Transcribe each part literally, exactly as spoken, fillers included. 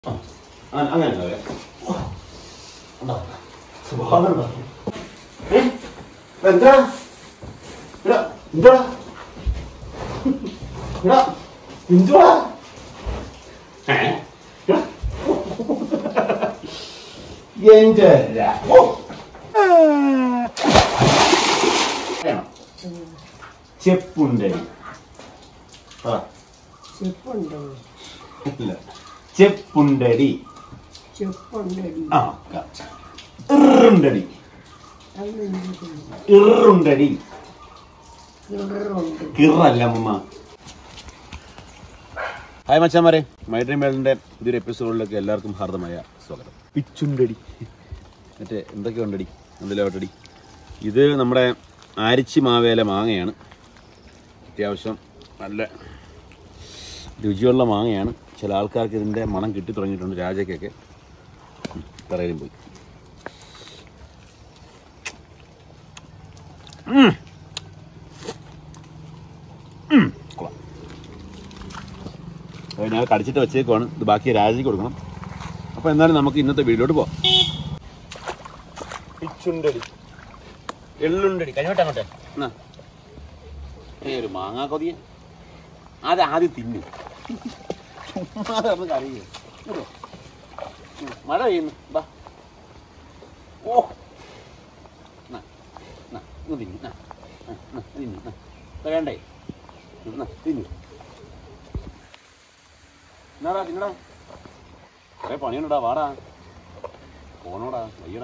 അങ്ങനെ എന്താ എന്താ എന്തുവാ എന്റെ ചെപ്പുണ്ടടി ചെപ്പുണ്ടടി ചെപ്പുണ്ടടി ആ ഇറുണ്ടടി ഇറുണ്ടടി കിറല്ല അമ്മ. ഹായ് മച്ചാമാരെ, മൈ ഡ്രീം വേൾഡിന്റെ പുതിയൊരു എപ്പിസോഡിലേക്ക് എല്ലാവർക്കും ഹാർദമായ സ്വാഗതം. പിച്ചുണ്ടടി മറ്റേ എന്തൊക്കെ ഉണ്ടടി എന്തെല്ലാവട്ടടി. ഇത് നമ്മുടെ ആരിച്ചി മാവേല മാങ്ങയാണ്. അത്യാവശ്യം നല്ല രുചിയുള്ള മാങ്ങയാണ്. ചില ആൾക്കാർക്ക് ഇതിൻ്റെ മണം കിട്ടി തുടങ്ങിയിട്ടുണ്ട്. രാജയ്ക്കൊക്കെ തറയിലും പോയി. അപ്പോൾ ഞാൻ കടിച്ചിട്ട് വെച്ചേക്കുവാണ്. ഇത് ബാക്കി രാജയ്ക്ക് കൊടുക്കണം. അപ്പോൾ എന്നാലും നമുക്ക് ഇന്നത്തെ വീഡിയോട്ട് പോവാം. പിച്ചുണ്ടടി എള്ളുണ്ടടി കഴിഞ്ഞോട്ടെ അങ്ങോട്ടെ. എന്നാ ഒരു മാങ്ങാ കൊതിയ അത് ആദ്യം തിന്നു. കറിയോ മഴ പെയ്യുന്നു. ബാ ഓ തിന്നു തിന്നു വേണ്ടേ തിന്നു എന്നാടാ തിന്നടാ. കുറെ പണിയുണ്ടടാ. വാടാ പോണോടാ വയ്യടാ.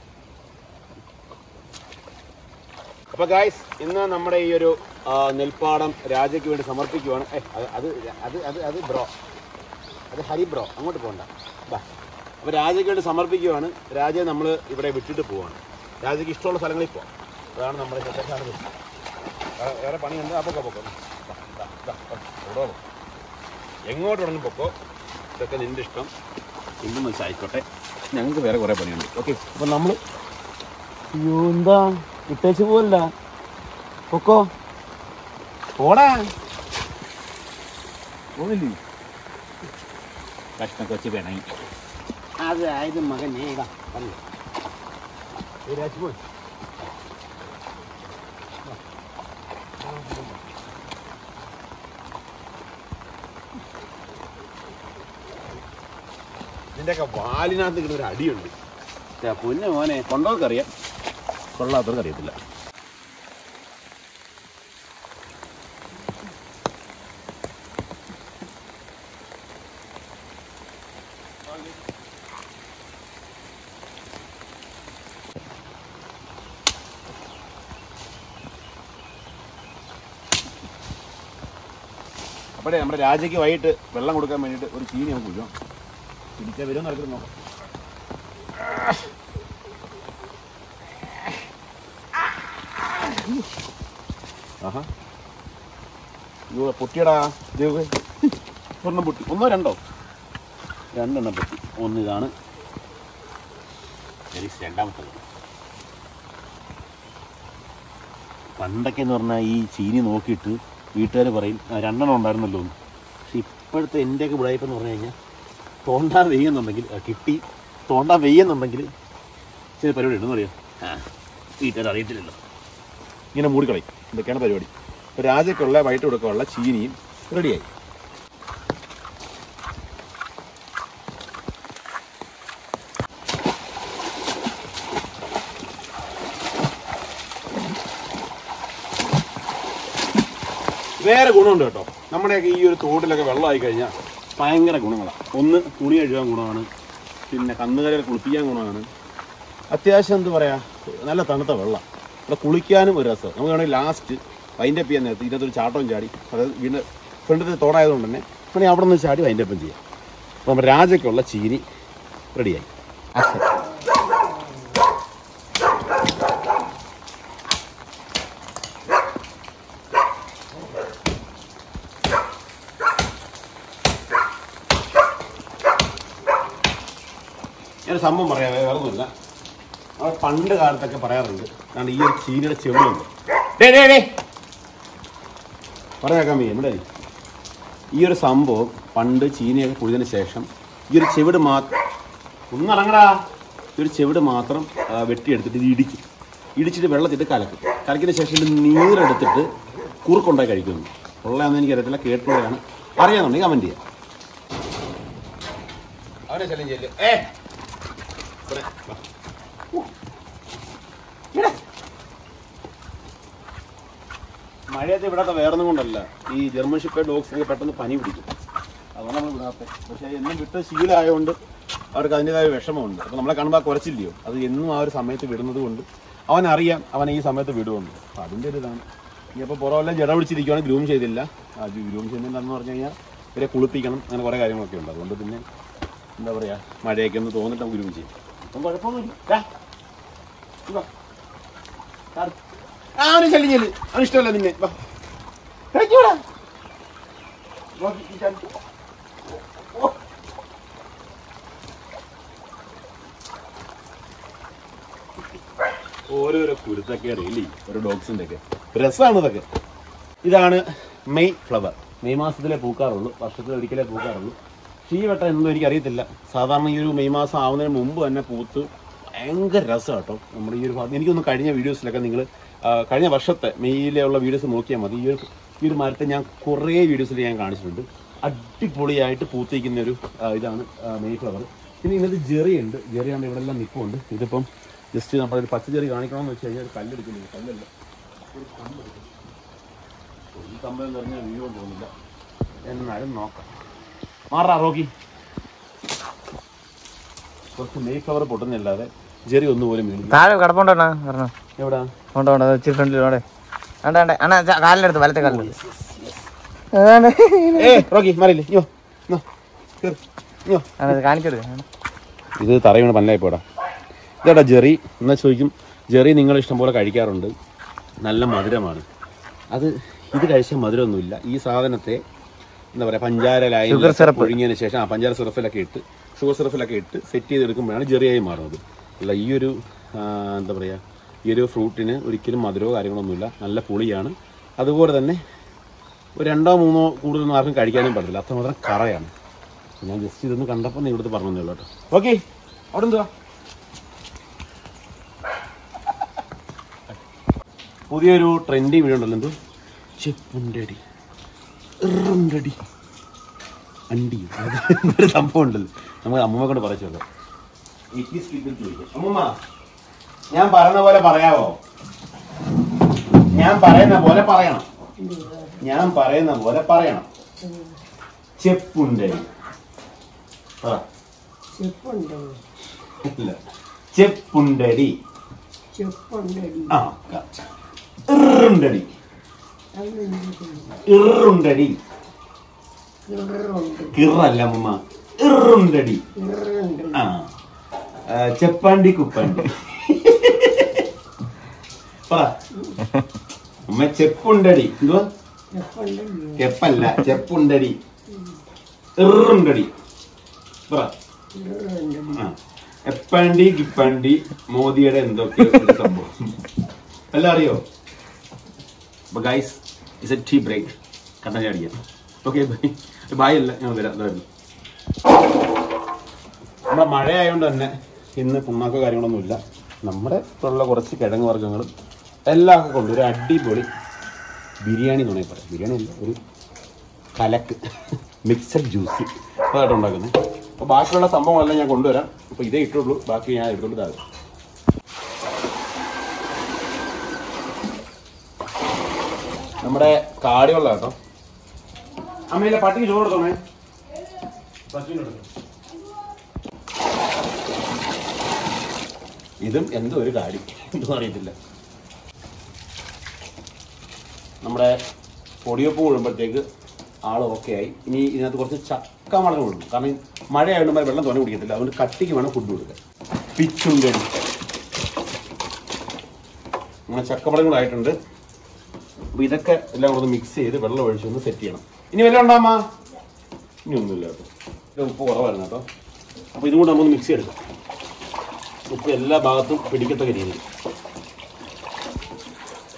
അപ്പൊ ഗായ്സ്, ഇന്ന് നമ്മുടെ ഈ ഒരു നെൽപ്പാടം രാജയ്ക്ക് വേണ്ടി സമർപ്പിക്കുവാണ്. അത് അത് അത് അത് അത് ബ്രോ അത് ഹരി ബ്രോ അങ്ങോട്ട് പോകണ്ട. ബാ. അപ്പൊ രാജയ്ക്ക് വേണ്ടി സമർപ്പിക്കുവാണ്. രാജയെ നമ്മൾ ഇവിടെ വിട്ടിട്ട് പോവാണ്. രാജയ്ക്ക് ഇഷ്ടമുള്ള സ്ഥലങ്ങളിൽ പോവാം. അതാണ് നമ്മുടെ ചെറുക്കാണ്. വേറെ പണിയുണ്ട്. അപ്പൊ പൊക്കോ എങ്ങോട്ട് വേണമെങ്കിലും പൊക്കോ. ഇതൊക്കെ നിന്റെ ഇഷ്ടം. എന്തും വെച്ചായിക്കോട്ടെ. ഞങ്ങൾക്ക് വേറെ കുറെ പണിയുണ്ട്. ഓക്കെ. അപ്പൊ നമ്മള് അയ്യോ എന്താ ഇട്ടേച്ച് പോവല്ല. പൊക്കോ പോടാ. പോവില്ലേ കഷ്ണൊക്കെ വെച്ച് വേണേ. അതായത് മകനേ ഇതാ പറഞ്ഞു പോയി. ഇതിൻ്റെയൊക്കെ വാലിനകത്ത് കിട്ടുന്ന ഒരു അടിയുണ്ട്. പൊന്നെ മോനെ കൊണ്ടവർക്കറിയാം, കൊള്ളാത്തവർക്ക് അറിയത്തില്ല. അപ്പോഴേ നമ്മുടെ രാജയ്ക്ക് വൈകിട്ട് വെള്ളം കൊടുക്കാൻ വേണ്ടിയിട്ട് ഒരു ചീനി നമുക്ക് കുഴിക്കണം. പിടിച്ചാൽ വരുമെന്ന് നടക്കുന്നു നോക്കാം. ആഹാ അയ്യോ പൊട്ടിയടാ. ഒരെണ്ണം പൊട്ടി. ഒന്നോ രണ്ടോ രണ്ടെണ്ണം പൊട്ടി. ഒന്ന് ഇതാണ് രണ്ടാമത്തെ. പണ്ടൊക്കെ എന്ന് പറഞ്ഞാൽ ഈ ചീനി നോക്കിയിട്ട് വീട്ടുകാർ പറയും രണ്ടെണ്ണം ഉണ്ടായിരുന്നല്ലോ എന്ന്. പക്ഷെ ഇപ്പോഴത്തെ എൻ്റെയൊക്കെ ഉടായ്പെന്ന് പറഞ്ഞു കഴിഞ്ഞാൽ തോണ്ടാൻ വെയ്യുന്നുണ്ടെങ്കിൽ കിട്ടി, തോണ്ടാൻ വെയ്യുന്നുണ്ടെങ്കിൽ ചില പരിപാടി ഉണ്ടെന്ന് പറയാം. ആ വീട്ടുകാർ അറിയത്തില്ലല്ലോ. ഇങ്ങനെ മൂടിക്കളയും. ഇതൊക്കെയാണ് പരിപാടി. ഇപ്പോൾ രാജയ്ക്കുള്ള വൈകിട്ട് കൊടുക്കാനുള്ള ചീനിയും റെഡിയായി. വേറെ ഗുണമുണ്ട് കേട്ടോ. നമ്മുടെയൊക്കെ ഈ ഒരു തോട്ടിലൊക്കെ വെള്ളമായി കഴിഞ്ഞാൽ ഭയങ്കര ഗുണങ്ങളാണ്. ഒന്ന് തുണി കഴുകാൻ ഗുണമാണ്, പിന്നെ കന്നുകാലികളെ കുളിപ്പിക്കാൻ ഗുണമാണ്. അത്യാവശ്യം എന്താ പറയുക, നല്ല തണുത്ത വെള്ളം. ഇവിടെ കുളിക്കാനും ഒരു രസം. നമുക്ക് വേണമെങ്കിൽ ലാസ്റ്റ് വൈൻഡപ്പ് ചെയ്യാൻ നേരത്ത് ഇതിനകത്തൊരു ചാട്ടവും ചാടി, അതായത് വീണ്ടും ഫ്രണ്ടിൽ തോടായതുകൊണ്ട് തന്നെ വേണമെങ്കിൽ അവിടെ നിന്ന് ചാടി വൈൻഡപ്പം ചെയ്യാം. അപ്പോൾ നമ്മുടെ രാജയ്ക്കുള്ള ചീനി റെഡിയായി. ഞാൻ സംഭവം പറയാം, വേറെ ഒന്നുമില്ല. അവിടെ പണ്ട് കാലത്തൊക്കെ പറയാറുണ്ട്, കാരണം ഈ ഒരു ചീനിയുടെ ചെവിടുണ്ട്. പറഞ്ഞേക്കാൻ വയ്യ ഇവിടെ. ഈ ഒരു സംഭവം പണ്ട് ചീനിയൊക്കെ കുഴിഞ്ഞതിന് ശേഷം ഈ ഒരു ചെവിട് മാത്രം ഒന്നിറങ്ങടാ ഈ ഒരു ചെവിട് മാത്രം വെട്ടിയെടുത്തിട്ട് ഇത് ഇടിക്കും. ഇടിച്ചിട്ട് വെള്ളത്തിട്ട് കലക്കും. കലക്കിന് ശേഷം ഇത് നീരെടുത്തിട്ട് കുറുക്കുണ്ടായി കഴിക്കുന്നു. ഉള്ളതാണെന്ന് എനിക്കറിയത്തില്ല, കേട്ടുള്ളതാണ്. അറിയാന്നുണ്ടെങ്കിൽ കമന്റ് ചെയ്യാം. അവനെ ശല്യം ചെയ്യല്ലേ. ഏ മഴയത്ത് ഇവിടത്തെ വേറൊന്നും കൊണ്ടല്ല, ഈ ജർമ്മൻ ഷെപ്പേർഡ് ഡോഗ്സിനൊക്കെ പെട്ടെന്ന് പനി പിടിക്കും. അതാണ് നമ്മൾ വിടാത്തത്. പക്ഷേ എന്നും വിട്ട് ശീലമായതുകൊണ്ട് അവർക്ക് അതിൻ്റെതായ വിഷമമുണ്ട്. അപ്പോൾ നമ്മളെ കാണുമ്പോൾ ആ കുറച്ചില്ലയോ, അത് എന്നും ആ ഒരു സമയത്ത് വിടുന്നത് കൊണ്ട് അവനറിയാം അവൻ ഈ സമയത്ത് വിടുമെന്ന്. അപ്പം അതിൻ്റെ ഒരു ഇതാണ്. ഇനിയിപ്പോൾ പുറമെല്ലാം ജട പിടിച്ചിരിക്കുകയാണ്, ഗ്രൂം ചെയ്തില്ല. ആ ഗ്രൂം ചെയ്യുന്നതെന്ന് പറഞ്ഞു കഴിഞ്ഞാൽ ഇവരെ കുളിപ്പിക്കണം, അങ്ങനെ കുറേ കാര്യങ്ങളൊക്കെ ഉണ്ട്. അതുകൊണ്ട് പിന്നെ എന്താ പറയുക, മഴയൊക്കെ ഒന്ന് തോന്നിട്ട് നമുക്ക് ഗ്രൂം ചെയ്യും. അപ്പം കുഴപ്പമൊന്നുമില്ല. അവന് ശല്യം ചെയ്യല്, അവന് ഇഷ്ടമല്ല നിന്നെ. ഓരോരോ കുരുത്തൊക്കെ അറിയില്ലേ ഓരോ ഡോഗ്സിന്റെ ഒക്കെ. രസമാണ് ഇതൊക്കെ. ഇതാണ് മെയ് ഫ്ലവർ. മെയ് മാസത്തിലേ പൂക്കാറുള്ളൂ, വർഷത്തിൽ ഒരിക്കലേ പൂക്കാറുള്ളൂ. പക്ഷേ ഈ വട്ടം എന്തോ എനിക്ക് അറിയത്തില്ല. സാധാരണ ഈ ഒരു മെയ് മാസം ആവുന്നതിന് മുമ്പ് തന്നെ പൂത്ത് ഭയങ്കര രസം കേട്ടോ. നമ്മുടെ ഈ ഒരു ഭാഗത്ത് എനിക്കൊന്ന് കഴിഞ്ഞ വീഡിയോസിലൊക്കെ നിങ്ങൾ കഴിഞ്ഞ വർഷത്തെ മെയ്യിലുള്ള വീഡിയോസ് നോക്കിയാൽ മതി. ഈ ഒരു ഈ ഒരു മരത്തെ ഞാൻ കുറേ വീഡിയോസിൽ ഞാൻ കാണിച്ചിട്ടുണ്ട്. അടിപൊളിയായിട്ട് പൂത്തിരിക്കുന്ന ഒരു ഇതാണ് മെയ് ഫ്ലവർ. പിന്നെ ഇതിനകത്ത് ജെറിയുണ്ട്. ജെറിയാണ് ഇവിടെ എല്ലാം നിൽപ്പുണ്ട്. ഇതിപ്പം ജസ്റ്റ് നമ്മളൊരു പച്ച ചെറി കാണിക്കണമെന്ന് വെച്ച് കഴിഞ്ഞാൽ ഒരു കല്ലെടുക്കുന്നില്ല. കല്ലല്ല, ഒരു കമ്പെടുക്കും. ഈ കമ്പെന്ന് പറഞ്ഞാൽ വീഡിയോ തോന്നില്ല, എന്നാലും നോക്കാം. മാറാ റോക്കി. കുറച്ച് മെയ് ഫ്ലവർ പൊട്ടുന്നില്ലാതെ ജെറി ഒന്നുപോലും വീണു. താഴെ കിടപ്പുണ്ടോ? എവിടാ ഫ്രണ്ടിലൂടെ കാലിലെടുത്ത് വലത്തെ കാലിലെടുത്ത് കാണിച്ചെടുക്ക. ഇത് തറയാണ് പല്ലായിപ്പോടാ. ഇതാടാ ജെറി. എന്നാൽ ചോദിക്കും, ജെറി നിങ്ങൾ ഇഷ്ടംപോലെ കഴിക്കാറുണ്ട്, നല്ല മധുരമാണ്. അത് ഇത് കഴിച്ചാൽ മധുരമൊന്നുമില്ല. ഈ സാധനത്തെ എന്താ പറയുക, പഞ്ചാര ലൈൻ ഒഴുങ്ങിയതിന് ശേഷം ആ പഞ്ചാര സിറപ്പിലൊക്കെ ഇട്ട് ഷുഗർ സിറപ്പിലൊക്കെ ഇട്ട് സെറ്റ് ചെയ്തെടുക്കുമ്പോഴാണ് ജെറിയായി മാറുന്നത്. അല്ല ഈ ഒരു എന്താ പറയുക, ഈ ഒരു ഫ്രൂട്ടിന് ഒരിക്കലും മധുരമോ കാര്യങ്ങളൊന്നുമില്ല, നല്ല പുളിയാണ്. അതുപോലെ തന്നെ ഒരു രണ്ടോ മൂന്നോ കൂടുതലൊന്നും ആർക്കും കഴിക്കാനും പറ്റില്ല, അത്രമാത്രം കറയാണ്. ഞാൻ ജസ്റ്റ് ഇതൊന്ന് കണ്ടപ്പോൾ ഇവിടുത്തെ പറഞ്ഞു തന്നേ കേട്ടോ. ഓക്കെ, അവിടെ എന്തുവാ പുതിയൊരു ട്രെൻഡി വീഡിയോ ഉണ്ടല്ലോ, എന്തോ ചെപ്പുണ്ടടി ഇറുണ്ടടി അണ്ടി ഒരു സംഭവം ഉണ്ടല്ലോ. നമുക്ക് അമ്മൂമ്മ കൊണ്ട് പറച്ചു നോക്കാം. അമ്മൂമ്മ, ഞാൻ പറയുന്ന പോലെ പറയാവോ? ഞാൻ പറയുന്ന പോലെ പറയണം. ഞാൻ പറയുന്ന പോലെ പറയണം. ചെപ്പുണ്ടടി. ചെപ്പുണ്ടടി. ആ ഇറുണ്ടടി. ഇറുണ്ടടി. കിറല്ല അമ്മ, ഇറുണ്ടടി. ആ ചെപ്പാണ്ടി കുപ്പാണ്ടി. പറ അമ്മ. ചെപ്പുണ്ടടി. എന്തുവാ? ചെപ്പല്ല, ചെപ്പുണ്ടടി. ഇറുണ്ടടി. പറ. ആ എപ്പാണ്ടി കിപ്പാണ്ടി മോദിയുടെ എന്തൊക്കെ സംഭവം എല്ലാം അറിയോ? അപ്പൊ guys it's a tea break. കണ്ണ ചാടിക്കാം. Okay bye. ബായ് അല്ല, ഞാൻ വരാം. അതായിരുന്നു നമ്മുടെ മഴ ആയതുകൊണ്ട് തന്നെ ഇന്ന് പുണ്ണാക്കോ കാര്യങ്ങളൊന്നുമില്ല. നമ്മുടെ ഉള്ള കുറച്ച് കിഴങ്ങ് വർഗ്ഗങ്ങളും എല്ലാം ഒക്കെ കൊണ്ട് ഒരു അടിപൊളി ബിരിയാണി എന്ന് വേണമെങ്കിൽ പറയാം. ബിരിയാണി അല്ല, ഒരു കലക്ക് മിക്സഡ് ജ്യൂസ് അതായിട്ട് ഉണ്ടാക്കുന്നത്. അപ്പോൾ ബാക്കിയുള്ള സംഭവങ്ങളെല്ലാം ഞാൻ കൊണ്ടുവരാം. അപ്പോൾ ഇതേ ഇട്ടുള്ളൂ, ബാക്കി ഞാൻ എടുത്തോണ്ട് താഴെ. നമ്മുടെ കാടിവെള്ളം കേട്ടോ. അമ്മയിലെ പട്ടിക്ക് ചോറ് കൊടുത്തോണേ. ഇതും എന്തോ ഒരു കാടി, എന്തോ അറിയത്തില്ല. നമ്മുടെ പൊടിയപ്പ് വീഴുമ്പോഴത്തേക്ക് ആള് ഓക്കെ ആയി. ഇനി ഇതിനകത്ത് കുറച്ച് ചക്ക മടങ്ങ് കൊടുക്കും. കാരണം മഴയായതുകൊണ്ട് വെള്ളം തോനെ കുടിക്കത്തില്ല, അതുകൊണ്ട് കട്ടിക്ക് വേണം ഫുഡ് കൊടുക്കാൻ. പിച്ചുണ്ടടി. അങ്ങനെ ചക്കമടങ്ങളായിട്ടുണ്ട്. അപ്പോൾ ഇതൊക്കെ എല്ലാം കൂടെ മിക്സ് ചെയ്ത് വെള്ളം ഒഴിച്ച് ഒന്ന് സെറ്റ് ചെയ്യണം. ഇനി വല്ലതും ഉണ്ടാമ്മ? ഇനി ഒന്നുമില്ല കേട്ടോ. ഇത് ഉപ്പ് കുറവായിരുന്നു കേട്ടോ. അപ്പോൾ ഇതും കൂടെ നമുക്ക് മിക്സ് ചെയ്തെടുക്കാം. ഉപ്പ് എല്ലാ ഭാഗത്തും പിടിക്കത്തക്ക രീതിയിൽ.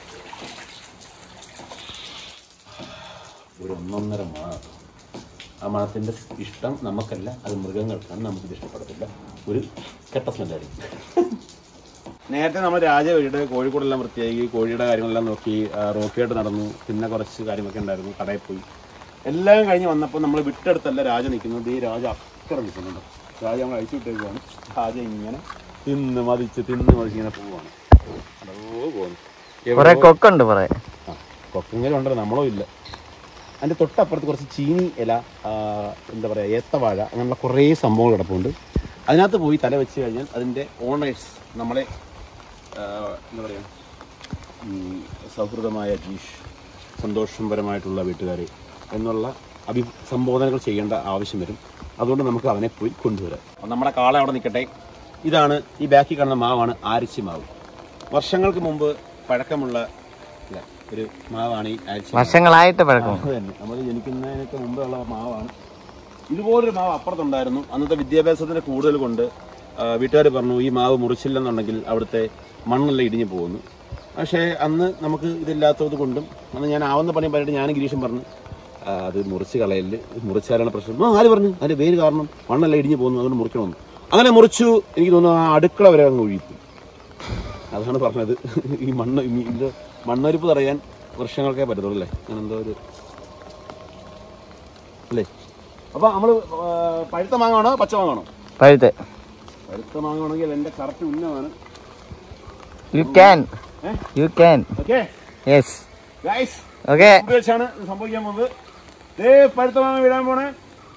ഒരു ഒന്നൊന്നര മാ ആ മണത്തിൻ്റെ ഇഷ്ടം നമുക്കല്ല, അത് മൃഗങ്ങൾക്കാണ്. നമുക്കിത് ഇഷ്ടപ്പെടത്തില്ല, ഒരു കെട്ട സ്മെല്ലായിരിക്കും. നേരത്തെ നമ്മൾ രാജ വഴിയുടെ കോഴിക്കോടെല്ലാം വൃത്തിയാക്കി, കോഴിയുടെ കാര്യങ്ങളെല്ലാം നോക്കി, റോക്കിയായിട്ട് നടന്നു. പിന്നെ കുറച്ച് കാര്യമൊക്കെ ഉണ്ടായിരുന്നു, കടയിൽ പോയി. എല്ലാം കഴിഞ്ഞ് വന്നപ്പോൾ നമ്മൾ വിട്ടെടുത്തല്ല രാജ നിൽക്കുന്നത്. ഈ രാജ അക്കറെ നിൽക്കുന്നുണ്ട്. രാജ നമ്മൾ അഴിച്ചു വിട്ടേക്കുവാണ്. രാജ ഇങ്ങനെ തിന്ന് മതിച്ച് തിന്ന് മതിച്ച് ഇങ്ങനെ പോവുകയാണ്. അതോ പോകുന്നു. കൊക്കുണ്ട് പറയാം. ആ കൊക്കെങ്കിലും ഉണ്ടല്ലോ, നമ്മളോ ഇല്ല. അതിൻ്റെ തൊട്ടപ്പുറത്ത് കുറച്ച് ചീനി ഇല, എന്താ പറയുക, ഏത്തവാഴ, അങ്ങനെയുള്ള കുറേ സംഭവങ്ങൾ കിടപ്പുണ്ട്. അതിനകത്ത് പോയി തല വെച്ച് കഴിഞ്ഞാൽ അതിൻ്റെ ഓണേഴ്സ് നമ്മളെ എന്താ പറയുക, സൗഹൃദമായ ജീഷ്, സന്തോഷപരമായിട്ടുള്ള വീട്ടുകാർ എന്നുള്ള അഭിസംബോധനകൾ ചെയ്യേണ്ട ആവശ്യം വരും. അതുകൊണ്ട് നമുക്ക് അവനെ പോയി കൊണ്ടുവരാം. അപ്പം നമ്മുടെ കാള അവിടെ നിൽക്കട്ടെ. ഇതാണ് ഈ ബാക്കിൽ കാണുന്ന മാവാണ് ആരിച്ചി മാവ്. വർഷങ്ങൾക്ക് മുമ്പ് പഴക്കമുള്ള ഒരു മാവാണ് ഈ ആരിച്ചി. വർഷങ്ങളായിട്ട് പഴക്കം തന്നെ, നമ്മൾ ജനിക്കുന്നതിനൊക്കെ മുമ്പേ ഉള്ള മാവാണ്. ഇതുപോലൊരു മാവ് അപ്പുറത്തുണ്ടായിരുന്നു. അന്നത്തെ വിദ്യാഭ്യാസത്തിന് കൂടുതൽ കൊണ്ട് വീട്ടുകാർ പറഞ്ഞു ഈ മാവ് മുറിച്ചില്ലെന്നുണ്ടെങ്കിൽ അവിടുത്തെ മണ്ണെല്ലാം ഇടിഞ്ഞു പോകുന്നു. പക്ഷേ അന്ന് നമുക്ക് ഇതില്ലാത്തത് കൊണ്ടും അന്ന് ഞാൻ ആവുന്ന പണി പറഞ്ഞിട്ട് ഞാൻ ഗിരീഷൻ പറഞ്ഞു അത് മുറിച്ച് കളയല്, മുറിച്ചാലാണ് പ്രശ്നം. ആ ആര് പറഞ്ഞു? അതിൻ്റെ പേര് കാരണം മണ്ണെല്ലാം ഇടിഞ്ഞു പോകുന്നു, അതുകൊണ്ട് മുറിക്കണമെന്ന്. അങ്ങനെ മുറിച്ചു. എനിക്ക് തോന്നുന്നു ആ അടുക്കള വരെ അങ്ങ് ഒഴിക്കും. അതാണ് പറഞ്ഞത്. ഈ മണ്ണ് ഇത് മണ്ണൊരുപ്പ് തടയാൻ വർഷങ്ങൾക്കേ പറ്റത്തുള്ളൂ അല്ലേ? അങ്ങനെ എന്തോ ഒരു അല്ലേ? അപ്പോൾ നമ്മൾ പഴുത്ത മാങ്ങാണോ പച്ച മാങ്ങാണോ? പഴുത്ത പഴുത്ത മാങ്ങാണെങ്കിൽ എൻ്റെ കറക്റ്റ് ഉന്നമാണ്. You can you can okay yes guys. Okay വെച്ചാണ് സംഭവിക്കാൻ പോകുന്നത്. ദേ പഴുത്ത മാങ്ങ വിടാൻ പോണേ.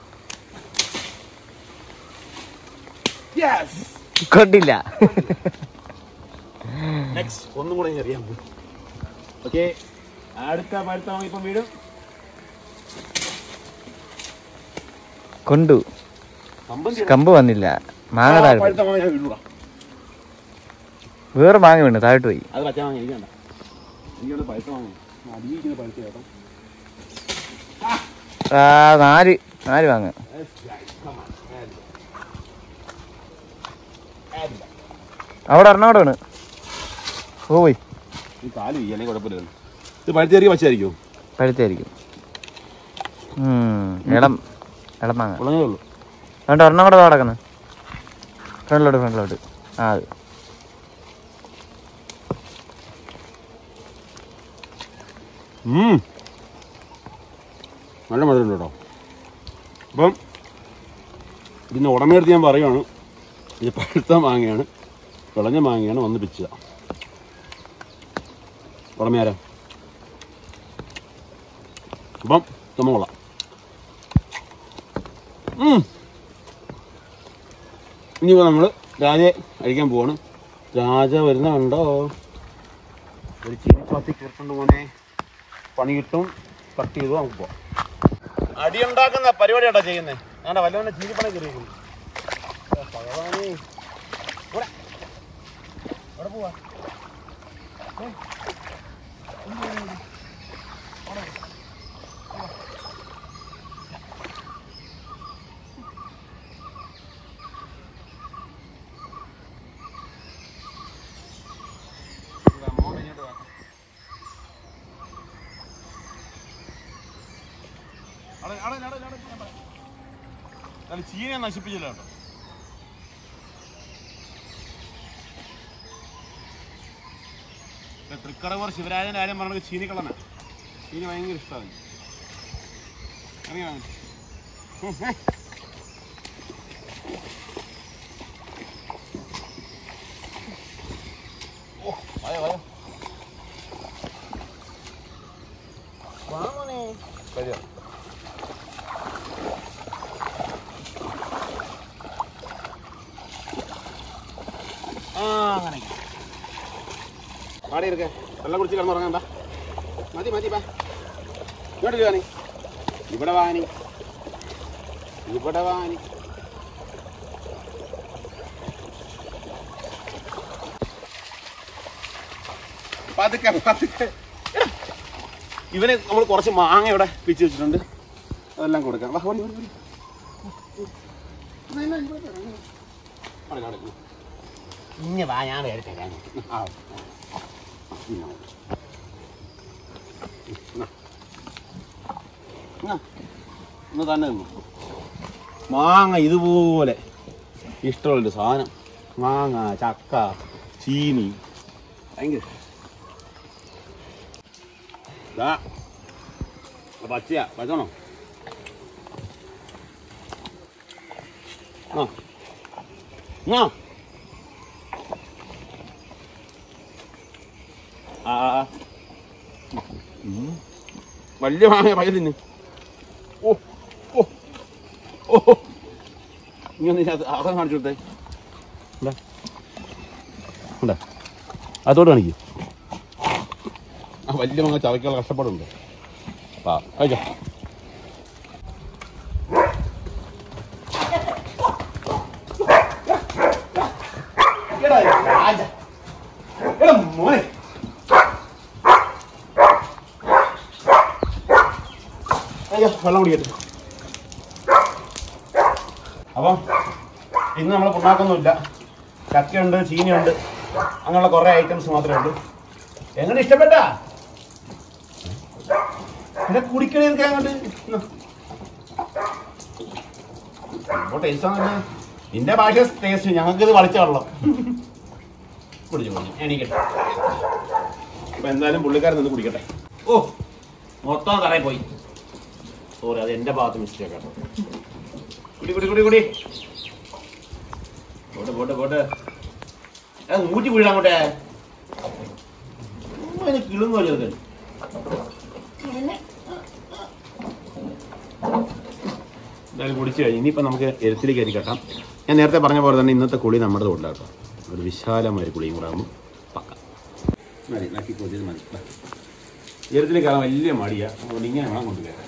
യെസ്, കൊണ്ടില്ല. നെക്സ്റ്റ് ഒന്നും കൂടെ അറിയാൻ പോകും. ഓക്കെ, അടുത്ത പഴുത്ത മാങ്ങ ഇപ്പം വീടും. കൊണ്ടു കമ്പ് വന്നില്ല. മാങ്ങ താഴെ പഴുത്ത മാങ്ങ ഞാൻ വീടുക. വേറെ മാങ്ങ വീണ് താഴോട്ട് പോയി. അത് പച്ച മാങ്ങ എനിക്ക് വേണ്ട. എനിക്കുണ്ട് പഴുത്ത മാങ്ങ. അതിരിക്കുന്ന പഴുത്ത കേട്ടോ. ആ നാല് നാല് മാങ്ങ. അവിടെ ഒരെണ്ണം അവിടെ വീണ് പോയി. ഈ കാല് വീയാനേ കുഴപ്പമില്ല. ഇത് പഴുത്തേരിക്കും പച്ചയായിരിക്കും? പഴുത്തായിരിക്കും. ഇളം ഇളം മാങ്ങ ഉള്ളതേ ഉള്ളൂ. വേണ്ട ഒരെണ്ണം കൂടെ നടക്കുന്നത്. ഫ്രണ്ടിലോട്ട് ഫ്രണ്ടിലോട്ട്. ആ അത് നല്ല മധുരമുണ്ട് കേട്ടോ. അപ്പം ഇതിൻ്റെ ഉടമയെടുത്ത് ഞാൻ പറയുകയാണ്, ഇത് പഴുത്ത മാങ്ങയാണ്, വിളഞ്ഞ മാങ്ങയാണ്, വന്ന് പിച്ചുക. ഉടമയാരാ? അപ്പം നമ്മൾ കൊള്ളാം. ഇനി നമ്മൾ രാജയെ അഴിക്കാൻ പോവാണ്. രാജ വരുന്ന കണ്ടോ? ഒരു ചീനിപ്പാത്തി കേട്ടിട്ടുണ്ട് മോനെ. പണി കിട്ടും. കട്ട് ചെയ്തു നമുക്ക് പോവാം. അടിയുണ്ടാക്കുന്ന പരിപാടിയാട്ടോ ചെയ്യുന്നത്. അങ്ങനെ വല്ലവനെ ചീനിപ്പണി കയറിയിരിക്കുന്നു. ഭഗവാനേ, അവിടെ പോവാ. ചീനെ നശിപ്പിച്ചില്ല കേട്ടോ. തൃക്കടവൂർ ശിവരാജന്റെ കാര്യം പറഞ്ഞത് ചീനിക്കളനാ. ചീനി ഭയങ്കര ഇഷ്ടമാണ്. അറിയാം. ഓ വയോ വയോ വാമോനെ കഴിയോ. അങ്ങനെ പാടി എടുക്കേ. വെള്ളം കുടിച്ച് കിടന്നുറങ്ങണ്ട. മതി മതി ബാ. ഇങ്ങോട്ട് വാനി. ഇവിടെ വാനി. ഇവിടെ വാനി. പതുക്കെ പതുക്കെ. ഇവന് നമ്മൾ കുറച്ച് മാങ്ങ ഇവിടെ പിച്ച് വെച്ചിട്ടുണ്ട്. അതെല്ലാം കൊടുക്കാം. വാ ഓടി ഓടി ഓടി. ഇനി വാ, ഞാൻ എടുത്തേ. ആ ഒന്ന് തന്നെ നിന്നു. മാങ്ങ ഇതുപോലെ ഇഷ്ടമുള്ളൊരു സാധനം. മാങ്ങ, ചക്ക, ചീനി ഭയങ്കര ഇതാ പച്ചയാ. പച്ചണോ? ആ ആ വലിയ മാങ്ങ പയ്യ തിന്ന്. ഓ ഓ ഓ ഇങ്ങനെ അവിടെ കാണിച്ചു കൊടുത്തേ. ഉണ്ടാ അതോട് കാണിക്കും. ആ വലിയ മാങ്ങ ചവയ്ക്കുള്ള കഷ്ടപ്പാടുണ്ട്. ആ കഴിച്ചോ. മോനെ അയ്യോ വെള്ളം കുടിക്കട്ടെ. അപ്പം ഇന്ന് നമ്മൾ പുണ്ണാക്കൊന്നുമില്ല. ചക്കയുണ്ട്, ചീനിയുണ്ട്, അങ്ങനെയുള്ള കുറേ ഐറ്റംസ് മാത്രമേ ഉള്ളൂ. എങ്ങനെ ഇഷ്ടപ്പെട്ടാ? എന്നെ കുടിക്കണേ അങ്ങോട്ട് ടേസ്റ്റ്. നിന്റെ ഭാഷ ടേസ്റ്റ്, ഞങ്ങൾക്ക് ഇത് വളിച്ച വെള്ളം കുടിച്ചു കുടിച്ചു എണീക്കട്ടെ. അപ്പൊ എന്തായാലും പുള്ളിക്കാരൻ നിന്ന് കുടിക്കട്ടെ. ഓ മൊത്തം തറയിൽ പോയി. സോറി, അത് എന്റെ ഭാഗത്ത് മിസ്റ്റേക്ക് കേട്ടോ. കുടി കുടി കുടി കുടി പോട്ടെ പോട്ടെ പോട്ടെ. അത് ഊറ്റി വീഴാൻ അങ്ങോട്ടെ. അതിന് കിളുന്നല്ലോ ഇത്. എന്തായാലും കുടിച്ചു കഴിഞ്ഞു. ഇനിയിപ്പോൾ നമുക്ക് എരുത്തിലേക്ക് അരി കെട്ടാം. ഞാൻ നേരത്തെ പറഞ്ഞ പോലെ തന്നെ ഇന്നത്തെ കുളി നമ്മുടെ തോട്ടിലാട്ടോ. ഒരു വിശാലമായ കുളിയും കൂടെ ആകുമ്പോൾ പക്ക മതി. നക്കി കൊതിയത് മതി. എരുത്തിലേക്ക് കയറാൻ വലിയ മടിയാണ്. അതുകൊണ്ട് ഇങ്ങനെ വേണം കൊണ്ടുകയറാം.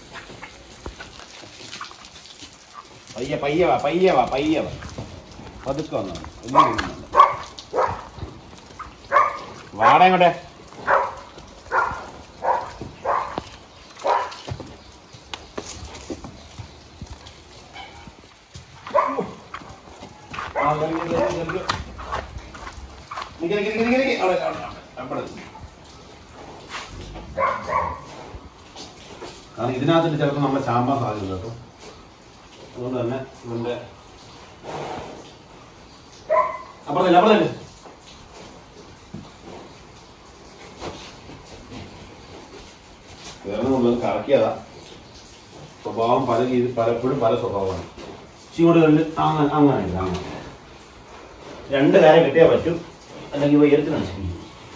പയ്യ പയ്യ വാ പയ്യ വാ പയ്യ വാ പതുക്കെ വന്നാണ്. വാട ഇങ്ങോട്ടെ. കാരണം ഇതിനകത്തിട്ട് ചിലപ്പോൾ നമ്മളെ ചാമ്പാൻ സാധ്യത കേട്ടോ. അതുകൊണ്ട് തന്നെ ഇതിന്റെ അപ്പുറത്തല്ല അപ്പുറത്തല്ല വേറെ കറക്കിയതാ. സ്വഭാവം പല രീതി പലപ്പോഴും പല സ്വഭാവമാണ്. ഇങ്ങോട്ട് കണ്ട് അങ്ങനെ അങ്ങനെ അങ്ങനെ രണ്ട് കാര്യം കിട്ടിയാൽ പറ്റും, അല്ലെങ്കിൽ ഉയരത്തിൽ നശിപ്പിക്കും.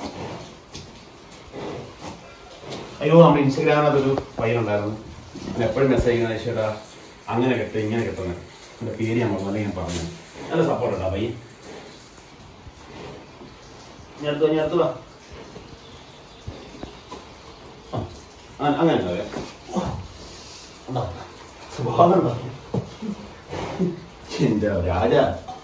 അയ്യോ നമ്മുടെ ഇൻസ്റ്റഗ്രാമിനകത്തൊരു പയ്യനുണ്ടായിരുന്നു. പിന്നെ എപ്പോഴും മെസ്സേജ് ചെയ്യുന്ന ചേട്ടാ അങ്ങനെ കെട്ടുക ഇങ്ങനെ കെട്ടുന്നത്. എൻ്റെ പേര് ഞാൻ പറഞ്ഞു, അല്ലെങ്കിൽ ഞാൻ പറഞ്ഞു. നല്ല സപ്പോർട്ട് ഉണ്ടോ പയ്യൻ? ഞെടുത്തു ഞെടുത്തുവാ അങ്ങനെ സ്വഭാവം ഉണ്ടോ എന്റെ രാജ?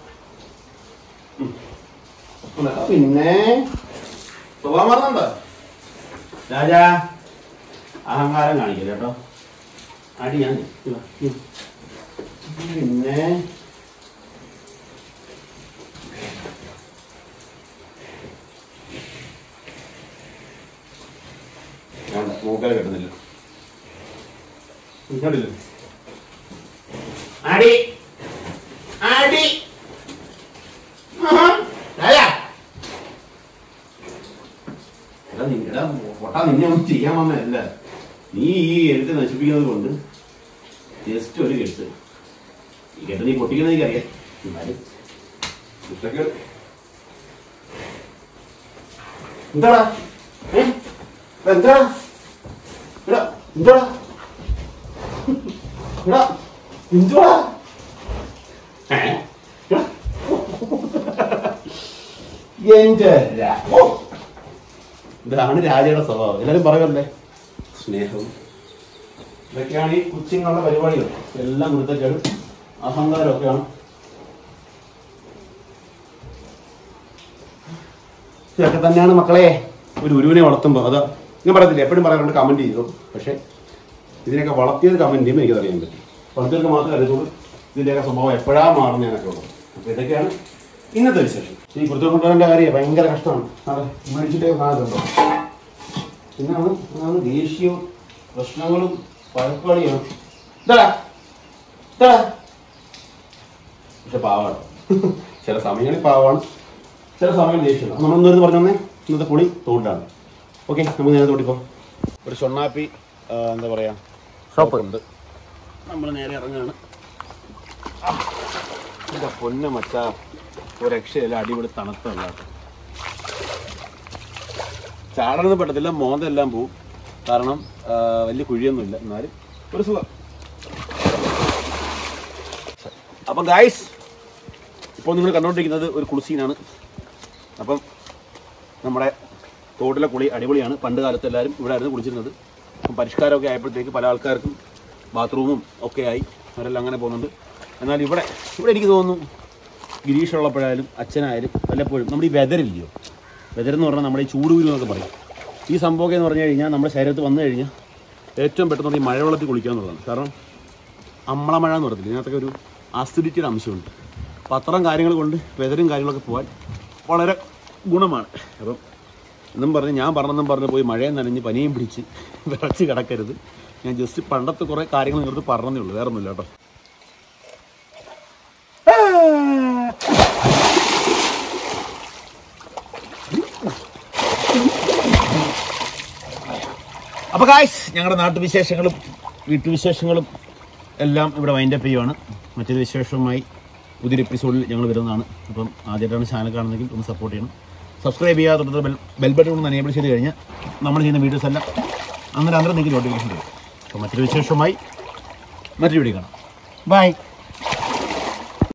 പിന്നെ സ്വഭാവം പറഞ്ഞുണ്ടോ രാജ? അഹങ്കാരം കാണിക്കില്ല കേട്ടോ. അടി ഞാൻ പിന്നെ വേണ്ട, മൂക്കാൽ കിട്ടുന്നില്ല. ഇങ്ങോട്ടില്ല അടി അടി നിങ്ങളുടെ പൊട്ടാ നിന്നെ ഒന്നും ചെയ്യാൻ വന്നതല്ല. നീ ഈ എഴുത്ത് നശിപ്പിക്കുന്നത് കൊണ്ട് ജസ്റ്റ് ഒരു കെട്ട്. ഈ കെട്ട് നീ പൊട്ടിക്കുന്നത് എനിക്കറിയാം. എന്നാലും കുറ്റക്കേട് എന്താടാ? ഏ എന്താടാ? എടാ എന്താടാ? എടാ എന്തുവാ? എന്റെ ഇതാണ് രാജയുടെ സ്വഭാവം. എല്ലാരും പറയുമല്ലേ സ്നേഹവും ഇതൊക്കെയാണ് ഈ കൊച്ചിങ്ങുള്ള പരിപാടികൾ. എല്ലാം കുരുത്തക്കേടും അഹങ്കാരം ഒക്കെയാണ്. ഇതൊക്കെ തന്നെയാണ് മക്കളെ ഒരു ഗുരുവിനെ വളർത്തുമ്പോൾ. അത് ഞാൻ പറയത്തില്ല, എപ്പോഴും പറയാറുണ്ട് കമന്റ് ചെയ്തു. പക്ഷെ ഇതിനൊക്കെ വളർത്തിയത് കമന്റ് ചെയ്യുമ്പോൾ എനിക്കറിയാൻ പറ്റും. വളർത്തിയവർക്ക് മാത്രമേ അറിയത്തുള്ളൂ ഇതിൻ്റെയൊക്കെ സ്വഭാവം എപ്പോഴാണ് മാറുന്നതിനൊക്കെ ഉള്ളത്. അപ്പോൾ ഇതൊക്കെയാണ് ഇന്നത്തെ വിശേഷം. ഈ കുരുത്തക്കൊണ്ടുവരേണ്ട കാര്യം ഭയങ്കര കഷ്ടമാണ്. അതെ മേടിച്ചിട്ടേ കാണുന്നുണ്ടോ. പിന്നാണ് അതാണ് ദേഷ്യവും പ്രശ്നങ്ങളും പഴക്കളിയാണ്. പക്ഷെ പാവാണ്. ചില സമയങ്ങളിൽ പാവാണ്, ചില സമയങ്ങളിൽ ദേഷ്യമാണ്. നമ്മൾ ഇന്നൊരു പറഞ്ഞു തന്നെ ഇന്നത്തെ പൊളി തോട്ടാണ്. ഓക്കെ, നമുക്ക് നേരെ തോട്ടിപ്പോ ഒരു ചൊണ്ണാപ്പി എന്താ പറയാ സോപ്പ് ഉണ്ട്. നമ്മൾ നേരെ ഇറങ്ങുകയാണ്. എന്താ പൊന്ന മച്ചാ, ഒരു രക്ഷയില്ല, അടിപൊളി തണുത്തല്ല. ചാടനൊന്നും പറ്റത്തില്ല, മോന്തെല്ലാം പോവും. കാരണം വലിയ കുഴിയൊന്നുമില്ല, എന്നാലും ഒരു സുഖം. അപ്പം ഗായ്സ്, ഇപ്പോൾ നിങ്ങൾ കണ്ടുകൊണ്ടിരിക്കുന്നത് ഒരു കുളിസീനാണ്. അപ്പം നമ്മുടെ തോട്ടിലെ കുളി അടിപൊളിയാണ്. പണ്ട് കാലത്ത് എല്ലാവരും ഇവിടെ ആയിരുന്നു കുളിച്ചിരുന്നത്. അപ്പം പരിഷ്കാരമൊക്കെ ആയപ്പോഴത്തേക്ക് പല ആൾക്കാർക്കും ബാത്റൂമും ഒക്കെ ആയി, അവരെല്ലാം അങ്ങനെ പോകുന്നുണ്ട്. എന്നാൽ ഇവിടെ ഇവിടെ എനിക്ക് തോന്നുന്നു ഗിരീഷ് ഉള്ളപ്പോഴായാലും അച്ഛനായാലും വല്ലപ്പോഴും നമ്മുടെ ഈ വെതറില്ലയോ, വെതരെന്ന് പറഞ്ഞാൽ നമ്മുടെ ഈ ചൂടുകുരു എന്നൊക്കെ പറയും. ഈ സംഭവമൊക്കെ എന്ന് പറഞ്ഞു കഴിഞ്ഞാൽ നമ്മുടെ ശരീരത്ത് വന്നു കഴിഞ്ഞാൽ ഏറ്റവും പെട്ടെന്ന് ഈ മഴവെള്ളത്തിൽ കുളിക്കുക എന്നുള്ളതാണ്. കാരണം അമ്മളമഴ എന്ന് പറയത്തില്ല, ഇതിനകത്തൊക്കെ ഒരു ആസിഡിറ്റിയുടെ അംശമുണ്ട്. അപ്പം അത്തരം കാര്യങ്ങൾ കൊണ്ട് വെതറും കാര്യങ്ങളൊക്കെ പോകാൻ വളരെ ഗുണമാണ്. അപ്പം എന്നും പറഞ്ഞ് ഞാൻ പറഞ്ഞെന്നും പറഞ്ഞ് പോയി മഴയും നനഞ്ഞ് പനിയും പിടിച്ച് വിറച്ച് കിടക്കരുത്. ഞാൻ ജസ്റ്റ് പണ്ടത്തെ കുറേ കാര്യങ്ങൾ നിങ്ങൾക്ക് പറഞ്ഞതേ ഉള്ളൂ, വേറെ ഒന്നുമില്ല കേട്ടോ. അപ്പോൾ ഗായ്സ്, ഞങ്ങളുടെ നാട്ടുവിശേഷങ്ങളും വീട്ടുവിശേഷങ്ങളും എല്ലാം ഇവിടെ വൈൻഡപ്പ് ചെയ്യുവാണ്. മറ്റൊരു വിശേഷവുമായി പുതിയൊരു എപ്പിസോഡിൽ ഞങ്ങൾ വരുന്നതാണ്. അപ്പം ആദ്യമായിട്ടാണ് ചാനൽ കാണുന്നതെങ്കിൽ ഒന്ന് സപ്പോർട്ട് ചെയ്യണം. സബ്സ്ക്രൈബ് ചെയ്യാതെ തൊട്ട് ബെൽ ബെൽ ബട്ടൺ ഒന്ന് എനേബിൾ ചെയ്ത് കഴിഞ്ഞാൽ നമ്മൾ ചെയ്യുന്ന വീഡിയോസ് എല്ലാം അന്നേരം അന്നേരം നിങ്ങൾക്ക് നോട്ടിഫിക്കേഷൻ തരും. അപ്പോൾ മറ്റൊരു വിശേഷവുമായി മറ്റൊരു വീഡിയോ കാണാം. ബൈ.